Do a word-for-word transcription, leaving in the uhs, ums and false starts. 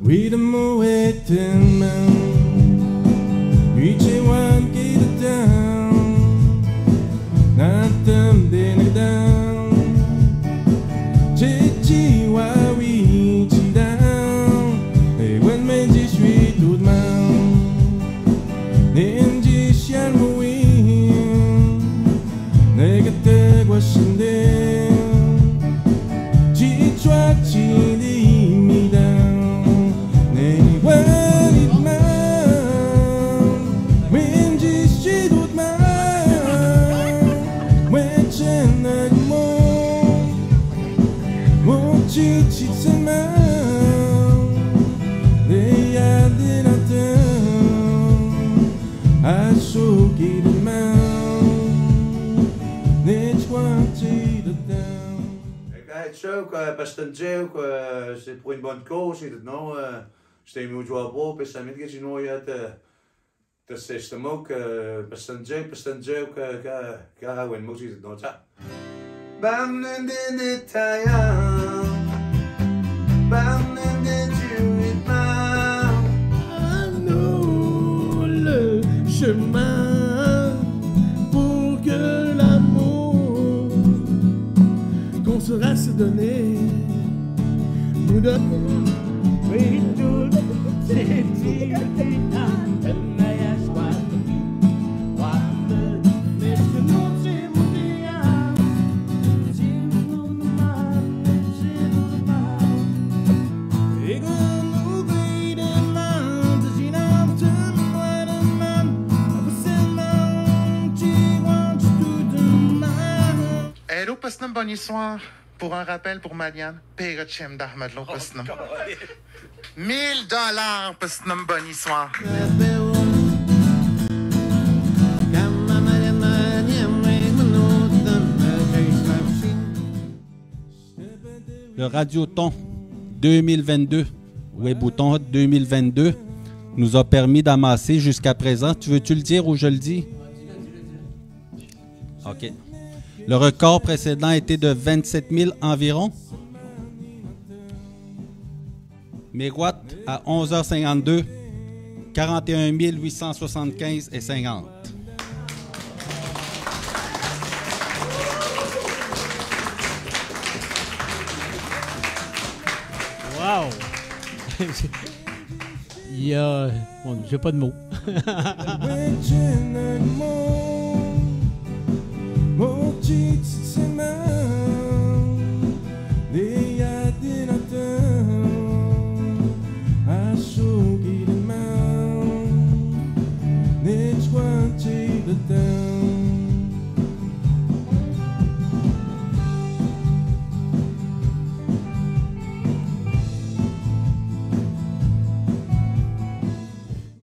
with a moetin man, reaching one gate down, not them dinner down, chichi wawi chi down, et when men je suis tout de main, ninji chien mouin, negate guashinde, chi chua chi di mi down, ne wali man, when je suis tout de main, when chen agmo, mon chi chi tsema, ne ya de la Ashoki the man, Nechwanti the down. Het is ook best een joke, c'est pour une bonne cause, c'est non, j'étais mieux joué à beau, puis ça m'a dit que non, il y a de système ook, best een joke, best een joke, car when most is non ça. Bam in the tire, bam in the jury mouth. I know le chemin pour que l'amour qu'on saura se donner nous donne. Oui, tout c'est dit. Hello, Pasnam, bonne soir. Pour un rappel pour Maliane, Père Chem d'Ahmed Lo, Pasnam. mille dollars, Pasnam, bonne soir. Le Radioton deux mille vingt-deux, Webouton deux mille vingt-deux, nous a permis d'amasser jusqu'à présent. Tu veux-tu le dire ou je le dis? OK. Le record précédent était de vingt-sept mille environ. Mégawatts à onze heures cinquante-deux, quarante et un mille huit cent soixante-quinze et cinquante. Wow! Il y a... Bon, j'ai pas de mots. Mochi